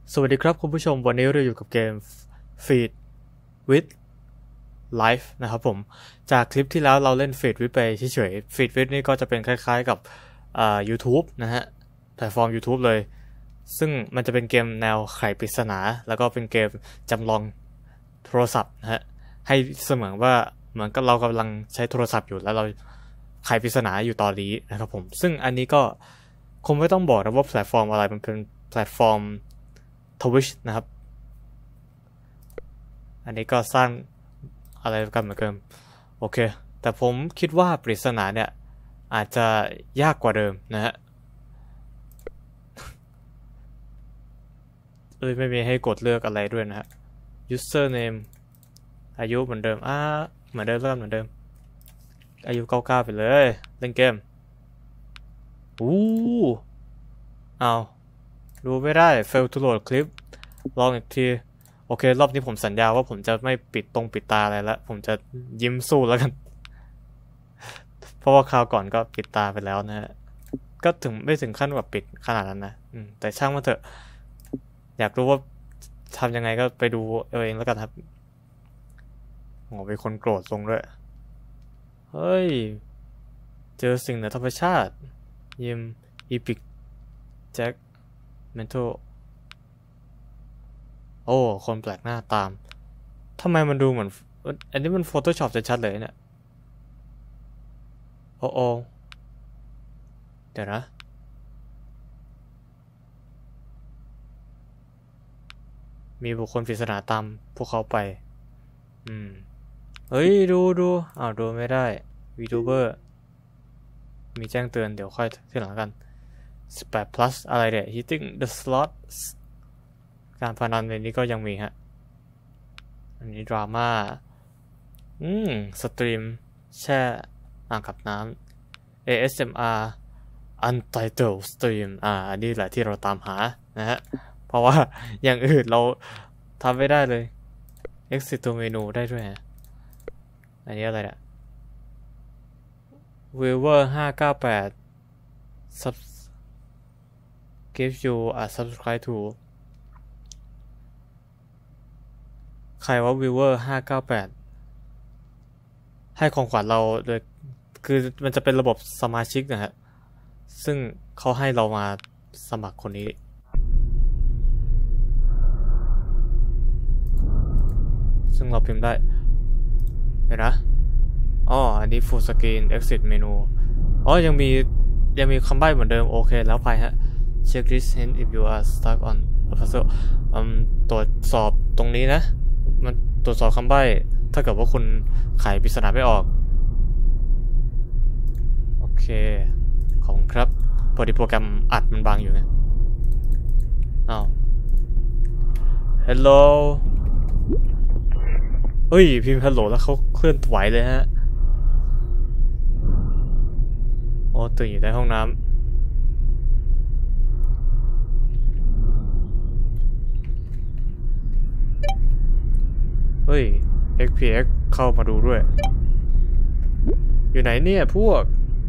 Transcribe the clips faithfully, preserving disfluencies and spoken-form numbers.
สวัสดีครับคุณผู้ชมวันนี้เราอยู่กับเกม Feed with Life นะครับผมจากคลิปที่แล้วเราเล่น Feed with ไปเฉยๆ Feed with นี่ก็จะเป็นคล้ายๆกับอ่า YouTube นะฮะแพลตฟอร์ม YouTube เลยซึ่งมันจะเป็นเกมแนวไขปริศนาแล้วก็เป็นเกมจำลองโทรศัพท์นะฮะให้เสมือนว่าเหมือนกับเรากำลังใช้โทรศัพท์อยู่แล้วเราไขปริศนาอยู่ตอนนี้นะครับผมซึ่งอันนี้ก็คงไม่ต้องบอกนะว่าแพลตฟอร์มอะไรมันเป็นแพลตฟอร์มTwitch นะครับอันนี้ก็สร้างอะไรกันเหมือนเดิมโอเคแต่ผมคิดว่าปริศนาเนี่ยอาจจะยากกว่าเดิมนะฮะเอ้ยไม่มีให้กดเลือกอะไรด้วยนะฮะ username อายุเหมือนเดิมอ่าเหมือนเดิมเริ่มเหมือนเดิมอายุเก้าเก้าไปเลยเล่นเกมอู้เอาดูไม่ได้ fail to load คลิปลองอีกทีโอเครอบนี้ผมสัญญาว่าผมจะไม่ปิดตรงปิดตาอะไรแล้วผมจะยิ้มสู้แล้วกันเพราะว่าคราวก่อนก็ปิดตาไปแล้วนะฮะก็ถึงไม่ถึงขั้นแบบปิดขนาดนั้นนะแต่ช่างมันเถอะอยากรู้ว่าทำยังไงก็ไปดูเอาเองแล้วกันครับโอ้เป็นคนโกรธทรงด้วยเฮ้ยเจอสิ่งเหนือธรรมชาติยิมอีพิกแจ็คเมนทัลโอ้คนแปลกหน้าตามทำไมมันดูเหมือนอันนี้มัน Photoshop ชัดๆเลยเนี่ยโอ้โอเดี๋ยวนะมีบุคคลปริศนาตามพวกเขาไปอืมเฮ้ยดูดูอ้าวดูไม่ได้ VTuber มีแจ้งเตือนเดี๋ยวค่อยทีหลังกันสิบแปด plus อะไรเนี่ย hitting the slots การพนันในนี้ก็ยังมีฮะอันนี้ดราม่าอืมสตรีมแช่อ่างกับน้ำ เอ เอส เอ็ม อาร์ Untitled Stream อ่าอันนี้แหละที่เราตามหานะฮะเพราะว่าอย่างอื่นเราทำไม่ได้เลย exit to menu ได้ด้วยฮะอันนี้อะไรเนี่ย viewer ห้าเก้าแปด sub give you a subscribe to ใครว่า viewer ห้าเก้าแปดให้ของขวัญเราโดยคือมันจะเป็นระบบสมาชิกนะฮะซึ่งเขาให้เรามาสมัครคนนี้ซึ่งเราพิมพ์ได้เห็นนะอ๋ออันนี้ full screen exit menu อ๋อยังมียังมีคำใบ้เหมือนเดิมโอเคแล้วไปฮะ check this hint if you are stuck on a puzzle อืมตรวจสอบตรงนี้นะมันตรวจสอบคำใบ้ถ้าเกิดว่าคุณไขปริศนาไม่ออกโอเคขอบคุณครับพอดีโปรแกรมอัดมันบางอยู่ไงอ้าว hello เฮ้ยพิมพ์ hello แล้วเขาเคลื่อนไหวเลยฮะโอ้ตื่นอยู่ในห้องน้ำเฮ้ย เอ็กซ์ พี เอ็กซ์ เข้ามาดูด้วยอยู่ไหนเนี่ยพวก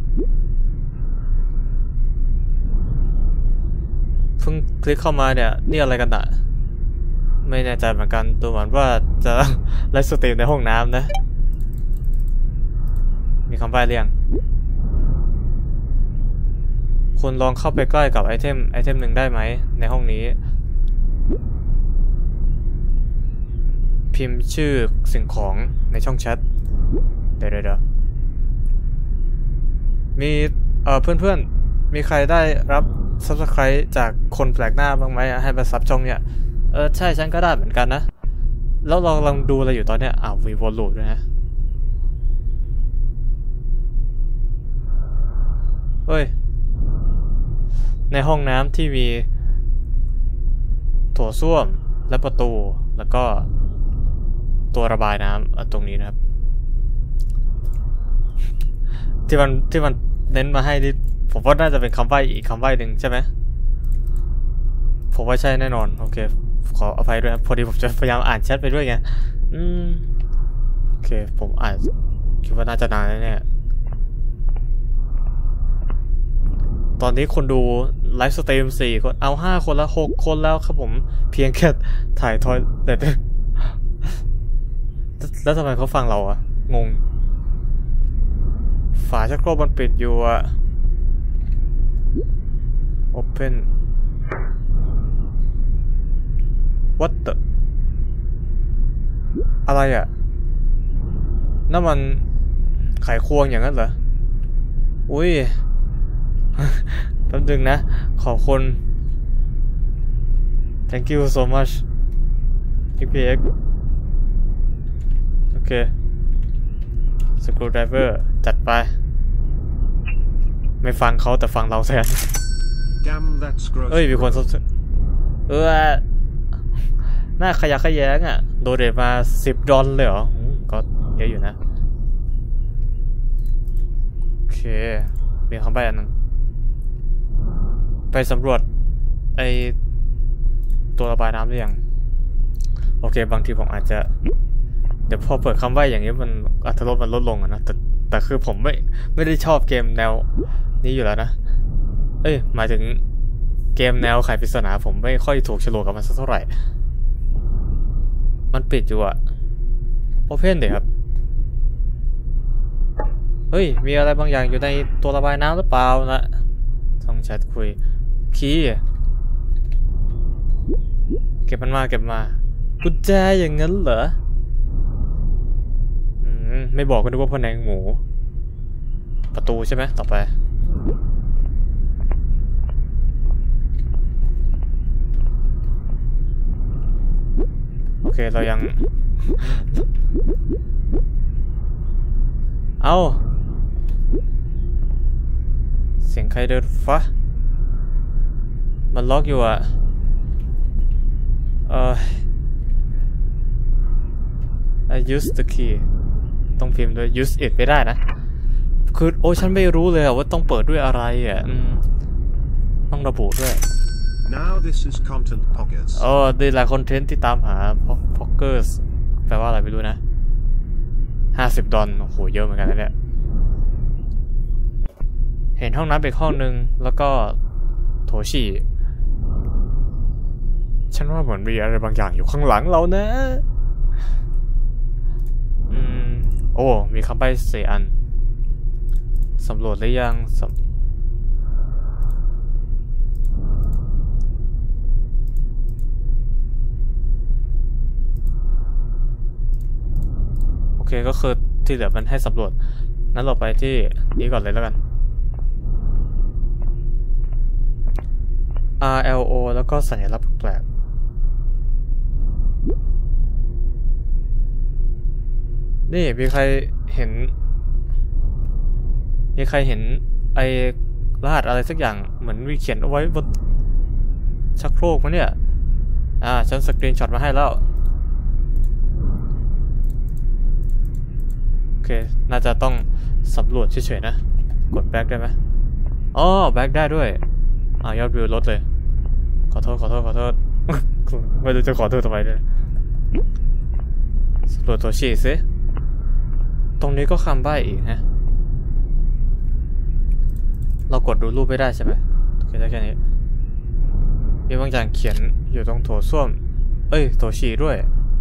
เพิ่งคลิกเข้ามาเนี่ยนี่อะไรกันอ่ะไม่แน่ใจเหมือนกันดูเหมือนว่าจะไลฟ์สตรีมในห้องน้ำนะมีคำใบ้เรียงคุณลองเข้าไปใกล้กับไอเทมไอเทมหนึ่งได้ไหมในห้องนี้พิมพ์ชื่อสิ่งของในช่องแชทเดี๋ยวเดี๋ยวมีเอ่อเพื่อนๆมีใครได้รับ Subscribe จากคนแปลกหน้าบ้างไหมให้มาซับช่องเนี่ยเออใช่ฉันก็ได้เหมือนกันนะแล้วเรากำลังดูอะไรอยู่ตอนเนี้ยอ้าววีวอลลูดด้วยนะเฮ้ยในห้องน้ำที่มีโถส้วมและประตูแล้วก็ตัวระบายน้ำตรงนี้นะครับที่มันที่มันเน้นมาให้นี่ผมว่าน่าจะเป็นคำใบ้อีกคำใบ้หนึ่งใช่ไหมผมว่าใช่แน่นอนโอเคขออภัยด้วยครับพอดีผมจะพยายามอ่านแชทไปด้วยไงอืมโอเคผมอ่านคิดว่าน่าจะนานแน่ๆตอนนี้คนดูไลฟ์สตรีมสี่คนเอาห้าคนแล้วหกคนแล้วครับผมเพียงแค่ถ่ายทอยแต่แล้วทำไมเขาฟังเราอะงงฝาชักโครกมันปิดอยู่อะ Open What the อะไรอะนั่นมันไขควงอย่างนั้นเหรออุ้ยแป๊บนึงนะขอบคุณ thank you so much พี พี เอ็กซ์ โอเค screwdriver จัดไปไม่ฟังเขาแต่ฟังเราแทนเอ้ยมีคนสเออหน้าขยะขยงอ่ะโดเดทมาสิบดอลเลยเหรอก็เยอะอยู่นะโอเคมีคำใบ้อันนึงไปสำรวจไอตัวระบายน้ำหรือยังโอเคบางทีผมอาจจะเดี๋ยวพอเปิดคำใบ้อย่างนี้มันอรรถรสมันลดลงอะนะแต่แต่คือผมไม่ไม่ได้ชอบเกมแนวนี้อยู่แล้วนะเอ้ยหมายถึงเกมแนวไขปริศนาผมไม่ค่อยถูกโฉลกกับมันสักเท่าไหร่มันปิดอยู่อะโอเพนเดี๋ยวครับเฮ้ยมีอะไรบางอย่างอยู่ในตัวระบายน้ำหรือเปล่านะต้องแชทคุยคีย์เก็บมันมาเก็บมากุญแจอย่างนั้นเหรออืมไม่บอกก็นึกว่าพะแนงหมูประตูใช่ไหมต่อไปโอเคเรายัง เอาเสียงใครเดินฟ้ามันล็อกอยู่อ่ะเออ I use the key ต้องพิมพ์ด้วย use it ไม่ได้นะคือโอ้ฉันไม่รู้เลยว่าต้องเปิดด้วยอะไรอ่ะต้องระบุด้วย Now this is content pockets อ๋อดีหลายคอนเทนต์ที่ตามหา pockets แปลว่าอะไรไม่รู้นะห้าสิบดอลโอ้โหเยอะเหมือนกันนะเนี่ยเห็นห้องน้ำอีกห้องนึงแล้วก็โถฉี่ฉันว่าเหมือนมีอะไรบางอย่างอยู่ข้างหลังเรานะอืมโอ้มีคำใบ้สี่อันสำรวจหรือยังสำโอเคก็คือที่เหลือมันให้สำรวจนั้นเราไปที่นี้ก่อนเลยแล้วกัน อาร์ แอล โอ แล้วก็สัญลักษณ์แปลกนี่มีใครเห็นมีใครเห็นไอ้รหัสอะไรสักอย่างเหมือนมีเขียนเอาไว้บนชักโครกมั้ยเนี่ยอ่าฉันสกรีนช็อตมาให้แล้วโอเคน่าจะต้องสำรวจเฉยๆนะกดแบ็คได้ไหมอ๋อแบ็คได้ด้วยอ่ายอดวิวลดเลยขอโทษขอโทษขอโทษ ไม่รู้จะขอโทษทำไมเนี่ยสำรวจตัวฉี่สิตรงนี้ก็คำใบ้อีกฮะเรากดดูรูปไม่ได้ใช่ไหมโอเคได้แค่นี้มีบางอย่างเขียนอยู่ตรงโถส้วมเอ้ยโถฉี่ด้วย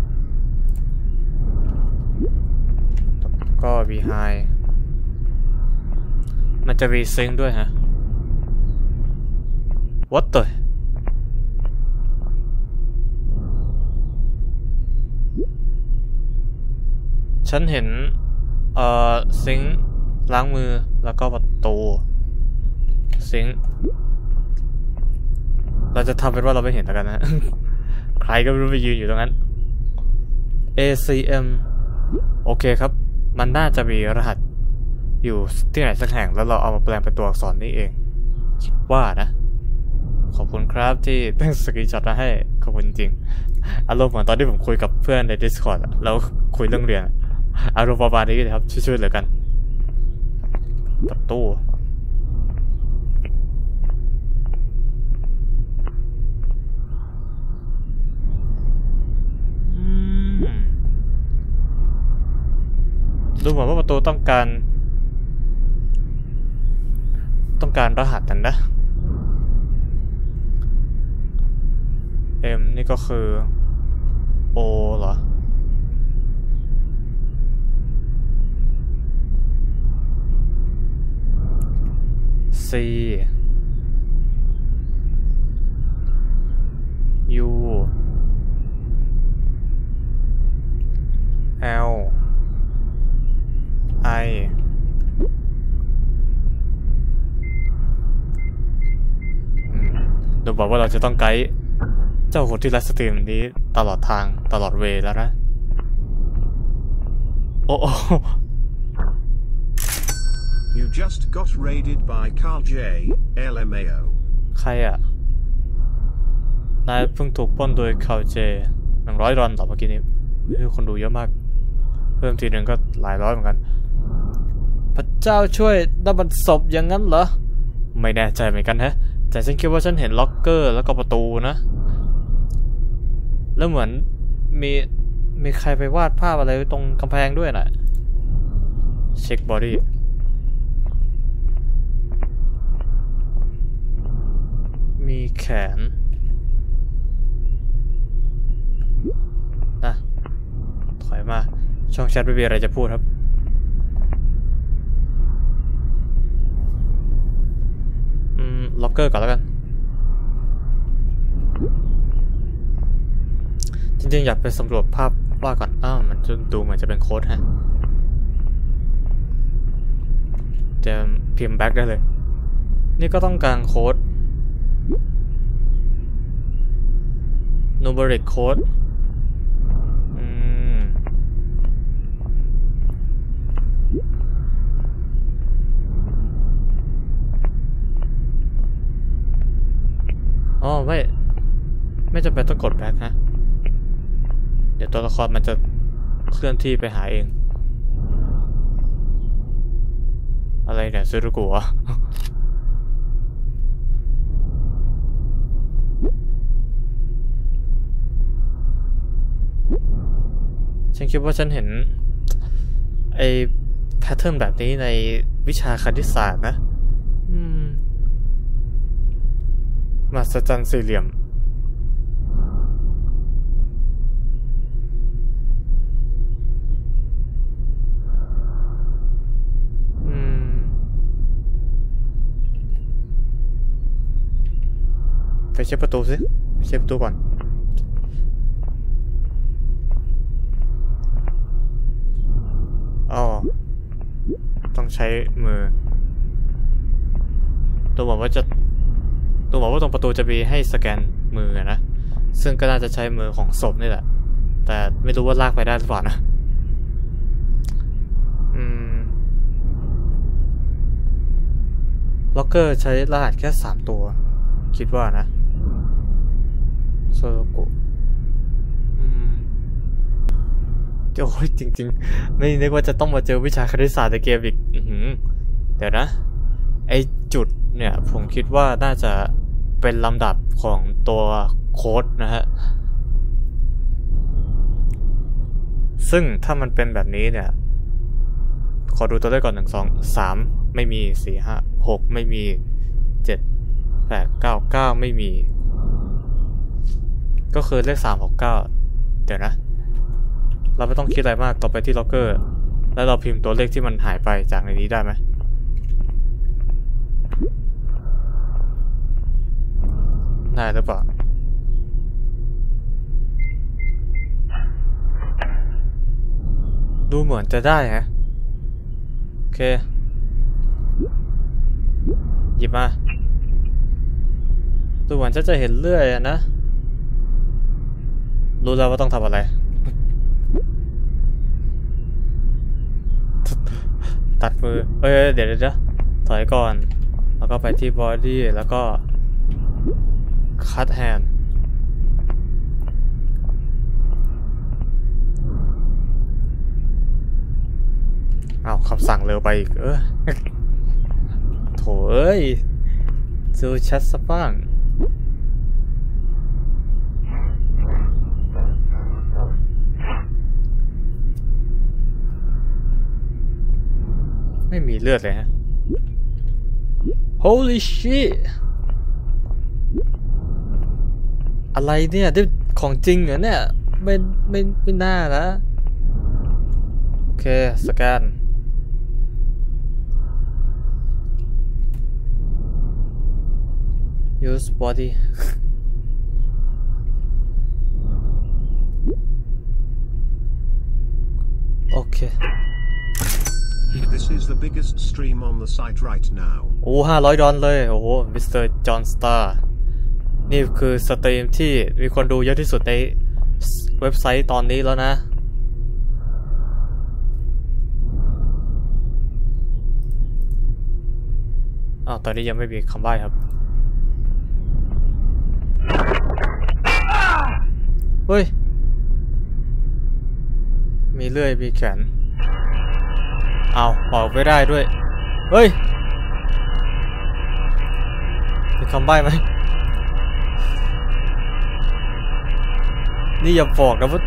ก็ behind มันจะ resync ด้วยฮะ what the ฉันเห็นเอ่อซิงค์ล้างมือแล้วก็ประตูซิงค์เราจะทำเป็นว่าเราไม่เห็นแล้วกันนะ ใครก็ไม่รู้ไปยืนอยู่ตรงนั้น เอ ซี เอ็ม โอเคครับมันน่าจะมีรหัสอยู่ที่ไหนสักแห่งแล้วเราเอามาแปลงเป็นตัวอักษรนี่เองคิดว่านะขอบคุณครับที่ตั้งสกรีนช็อตมาให้ขอบคุณจริงอารมณ์เหมือนตอนที่ผมคุยกับเพื่อนใน Discord แล้วคุยเรื่องเรียนอารมณ์ประมาณนี้เลยครับช่วยๆเหลือกันประตูดูเหมือนว่าประตูต้องการต้องการรหัสนั่นนะ M นี่ก็คือ O เหรอ C U L I ดูบอกว่าเราจะต้องไกด์เจ้าคนที่ไลฟ์สตรีมนี้ตลอดทางตลอดเวลแล้วนะโอ้โอ้ You just got raided by Carl J. L M A O ใครอ่ะนายเพิ่งถูกปล้นโดยคาร์ลเจหนึ่งร้อยดอลลาร์เมื่อกี้นี้คนดูเยอะมากเพิ่มทีหนึ่งก็หลายร้อยเหมือนกันพระเจ้าช่วยนั่นมันศพอย่างนั้นเหรอไม่แน่ใจเหมือนกันฮะแต่ฉันคิดว่าฉันเห็นล็อกเกอร์แล้วก็ประตูนะแล้วเหมือนมีมีใครไปวาดภาพอะไรตรงกำแพงด้วยน่ะเช็คบอดี้มีแขนนะถอยมาช่องแชทไม่มีอะไรจะพูดครับอืมล็อกเกอร์ก่อนแล้วกันจริงๆอยากไปสำรวจภาพว่าก่อนอ้าวมันจะดูเหมือนจะเป็นโค้ดฮะจะพิมพ์แบ็กได้เลยนี่ก็ต้องการโค้ดnumeric code อืมอ๋อไม่ไม่จำเป็นต้องกดแบ็คฮะเดี๋ยวตัวละครมันจะเคลื่อนที่ไปหาเองอะไรเนี่ยซูรุกุวะฉันคิดว่าฉันเห็นไอ้แพทเทิร์นแบบนี้ในวิชาคณิตศาสตร์นะอืมมหัศจรรย์สี่เหลี่ยมอืมไปเช็คประตูสิเช็คประตูก่อนอ๋อต้องใช้มือตัวบอกว่าจะตัวบอกว่าตรงประตูจะมีให้สแกนมือนะซึ่งก็น่าจะใช้มือของศพนี่แหละแต่ไม่รู้ว่าลากไปได้หรือเปล่านะอืมล็อกเกอร์ใช้รหัสแค่สามตัวคิดว่านะโซโลกุโอ้ยจริงๆไม่นึกว่าจะต้องมาเจอวิชาคณิตศาสตร์ในเกมอีกเดี๋ยวนะไอจุดเนี่ยผมคิดว่าน่าจะเป็นลำดับของตัวโค้ดนะฮะซึ่งถ้ามันเป็นแบบนี้เนี่ยขอดูตัวเลขก่อนหนึ่งสองสามไม่มีสี่ห้าหกไม่มีเจ็ดแปดเก้าเก้าไม่มีก็คือเลขสามหกเก้าเดี๋ยวนะเราไม่ต้องคิดอะไรมากต่อไปที่ล็อกเกอร์แล้วเราพิมพ์ตัวเลขที่มันหายไปจากในนี้ได้ไหมได้หรือเปล่าดูเหมือนจะได้ฮะโอเคหยิบมาดูเหมือนจะจะเห็นเลื่อยนะรู้แล้วว่าต้องทำอะไรตัดมือเอ้ยเดี๋ยวเดี๋ยวถอยก่อนแล้วก็ไปที่บอดี้แล้วก็คัทแฮนด์อ้าวคำสั่งเร็วไปอีกเออโถเอ้ยดูชัดสักบ้างไม่มีเลือดเลยฮะ Holy shit อะไรเนี่ยที่ของจริงเหรอเนี่ยไม่ไม่ไม่น่านะโอเคสแกน use body โอเค This is the biggest stream on the site right now. โอ้ห้าร้อยดอลเลยโอ้โหมิสเตอร์จอห์นสตาร์นี่คือสตรีมที่มีคนดูเยอะที่สุดในเว็บไซต์ตอนนี้แล้วนะอ้าวตอนนี้ยังไม่มีคำใบ้ครับเฮ้ยมีเลื่อยมีแขนเอาออกไม่ได้ด้วยเฮ้ยมีคำใบ้ไหมนี่อย่าบอกนะว่า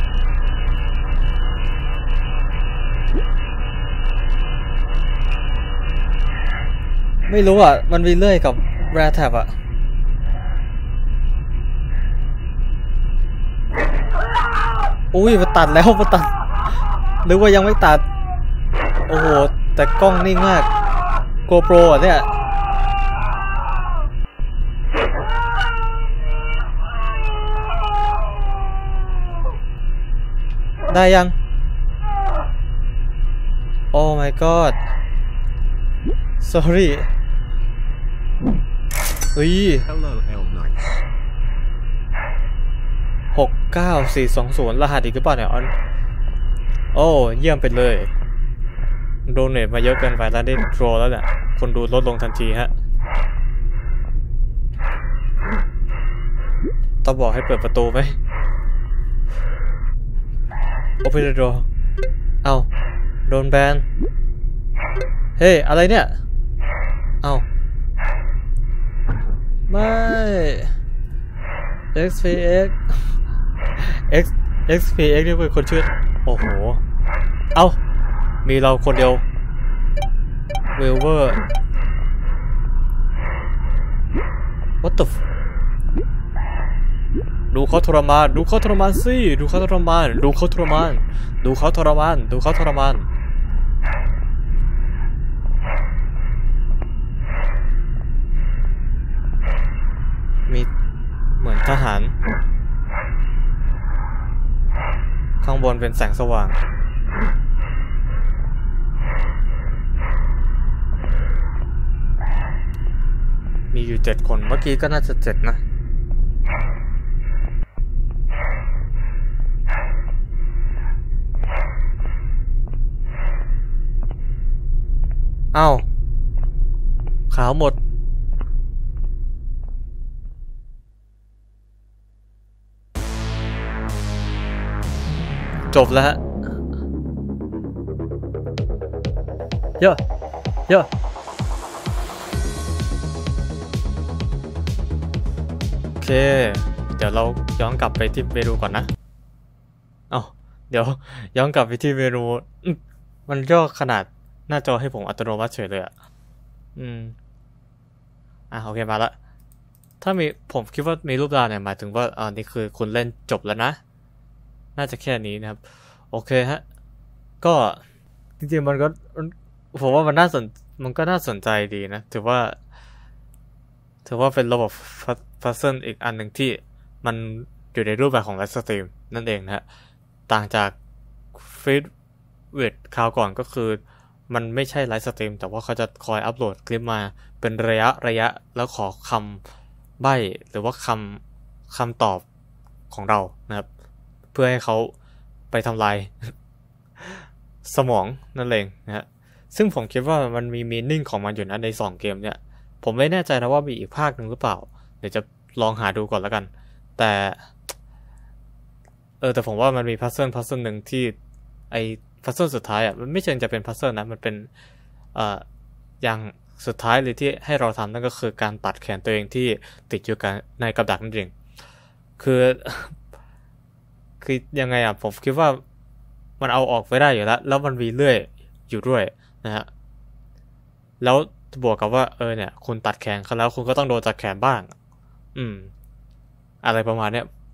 ไม่รู้อ่ะมันมีเลื่อยกับแรแท็บอ่ะอุ้ยมันตัดแล้วมันตัดหรือว่ายังไม่ตัดโอ้โหแต่กล้องนิ่งมาก GoPro อ่ะเนี่ยได้ยัง Oh my god sorry เฮ้ย Hello, L Knight. หกเก้าสี่สองศูนย์รหัสอีกหรือเปล่าเนี่ยออนโอ้เยี่ยมไปเลยโดเนทมาเยอะเกินไปแล้วได้โทรแล้วเนี่ยคนดูลดลงทันทีฮะต้องบอกให้เปิดประตูไหม Open the door เอาโดนแบนเฮ้ยอะไรเนี่ยเอาไม่ เอ็กซ์ พี เอ็กซ์ X เอ็กซ์ พี เอ็กซ์ นี่เป็นคนชื่อโอ้โหเอามีเราคนเดียวเวลเวอร์ What the f ดูเขาทรมานดูเขาทรมานสิดูเขาทรมานดูเขาทรมานดูเขาทรมานดูเขาทรมานมีเหมือนทหารข้างบนเป็นแสงสว่างมีอยู่เจ็ดคนเมื่อกี้ก็น่าจะเจ็ดนะอ้าวขาวหมดจบแล้วฮะเยอะเยอะโอเคเดี๋ยวเราย้อนกลับไปที่เมนูก่อนนะเอ้าเดี๋ยวย้อนกลับไปที่เมนูมันย่อขนาดหน้าจอให้ผมอัตโนมัติเฉยเลยอ่ะอืมอ่ะโอเคมาละถ้ามีผมคิดว่ามีรูปดาวเนี่ยหมายถึงว่าอ่านี่คือคุณเล่นจบแล้วนะน่าจะแค่นี้นะครับโอเคฮะก็จริงๆมันก็ผมว่ามันน่าสนมันก็น่าสนใจดีนะถือว่าถือว่าเป็นระบบพัซเซิลอีกอันหนึ่งที่มันอยู่ในรูปแบบของไลฟ์สตรีมนั่นเองนะฮะต่างจากฟีดเวทคราวก่อนก็คือมันไม่ใช่ไลฟ์สตรีมแต่ว่าเขาจะคอยอัปโหลดคลิปมาเป็นระยะระยะแล้วขอคำใบ้หรือว่าคำคำตอบของเรานะครับเพื่อให้เขาไปทำลายสมองนั่นเองนะฮะซึ่งผมคิดว่ามันมีมีนิ่งของมันอยู่นะในสองเกมเนี่ยผมไม่แน่ใจนะว่ามีอีกภาคหนึ่งหรือเปล่าเดี๋ยวจะลองหาดูก่อนแล้วกันแต่เออแต่ผมว่ามันมีพัซเซิลพัซเซิลหนึ่งที่ไอพัซเซิลสุดท้ายอ่ะมันไม่เชิงจะเป็นพัซเซิลนะมันเป็นเอ่ออย่างสุดท้ายเลยที่ให้เราทำนั่นก็คือการตัดแขนตัวเองที่ติดอยู่กันในกับดักนั่นเองคือคือยังไงอ่ะผมคิดว่ามันเอาออกไม่ได้อยู่แล้วแล้วมันมีเลื่อยอยู่ด้วยนะฮะแล้วบวกกับว่าเออเนี่ยคุณตัดแขนเขาแล้วคุณก็ต้องโดนตัดแขนบ้างอืมอะไรประมาณเนี้ย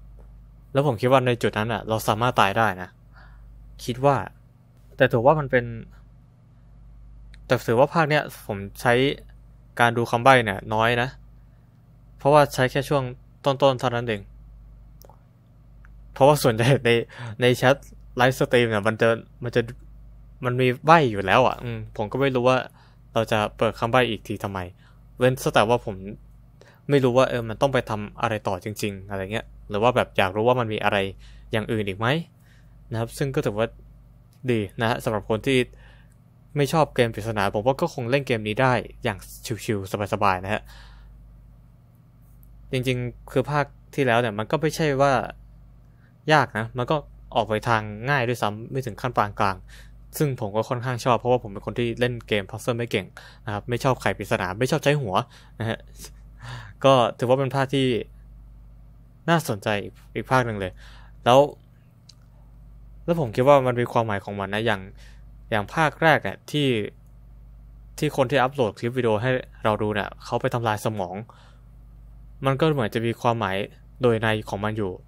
แล้วผมคิดว่าในจุดนั้นอ่ะเราสามารถตายได้นะคิดว่าแต่ถือว่ามันเป็นแต่ถือว่าภาคเนี้ยผมใช้การดูคำใบ้เนี่ยน้อยนะเพราะว่าใช้แค่ช่วงต้นๆเท่านั้นเองเพราะว่าส่วนใหญ่ในในแชทไลฟ์สตรีมเนี่ยมันจะมันจะมันมีใบ้อยู่แล้วอ่ะอืมผมก็ไม่รู้ว่าเราจะเปิดคำใบ้อีกทีทำไมเว้นแต่ว่าผมไม่รู้ว่าเออมันต้องไปทำอะไรต่อจริงๆอะไรเงี้ยหรือว่าแบบอยากรู้ว่ามันมีอะไรอย่างอื่นอีกไหมนะครับซึ่งก็ถือว่าดีนะฮะสำหรับคนที่ไม่ชอบเกมปริศนาผมว่าก็คงเล่นเกมนี้ได้อย่างชิวๆสบายๆนะฮะจริงๆคือภาคที่แล้วเนี่ยมันก็ไม่ใช่ว่ายากนะมันก็ออกไปทางง่ายด้วยซ้ำไม่ถึงขั้นปานกลางซึ่งผมก็ค่อนข้างชอบเพราะว่าผมเป็นคนที่เล่นเกมพัซเซิลไม่เก่งนะครับไม่ชอบไขปริศนาไม่ชอบใช้หัวนะฮะก็ถือว่าเป็นภาคที่น่าสนใจอีกภาคหนึ่งเลยแล้วแล้วผมคิดว่ามันมีความหมายของมันนะอย่างอย่างภาคแรกเนี่ยที่ที่คนที่อัปโหลดคลิปวิดีโอให้เราดูเนี่ยเขาไปทำลายสมองมันก็เหมือนจะมีความหมายโดยในของมันอยู่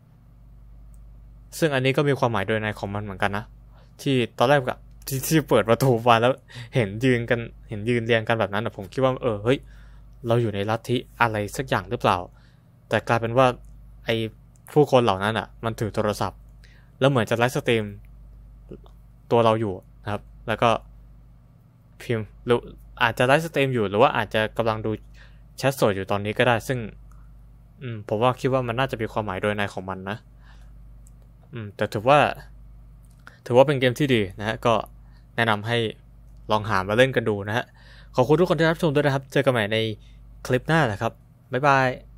ซึ่งอันนี้ก็มีความหมายโดยในของมันเหมือนกันนะที่ตอนแรกกับที่ที่เปิดประตูมาแล้วเห็นยืนกันเห็นยืนเรียงกันแบบนั้นนะผมคิดว่าเออเฮ้ยเราอยู่ในลัทธิอะไรสักอย่างหรือเปล่าแต่กลายเป็นว่าไอ้ผู้คนเหล่านั้นอ่ะมันถือโทรศัพท์แล้วเหมือนจะไลฟ์สตรีมตัวเราอยู่นะครับแล้วก็พิมพ์หรืออาจจะไลฟ์สตรีมอยู่หรือว่าอาจจะกำลังดูแชทสดอยู่ตอนนี้ก็ได้ซึ่งอืมผมว่าคิดว่ามันน่าจะมีความหมายโดยในของมันนะอืมแต่ถือว่าถือว่าเป็นเกมที่ดีนะฮะก็แนะนำให้ลองหามาเล่นกันดูนะฮะขอบคุณทุกคนที่รับชมด้วยนะครับเจอกันใหม่ในคลิปหน้านะครับบ๊ายบาย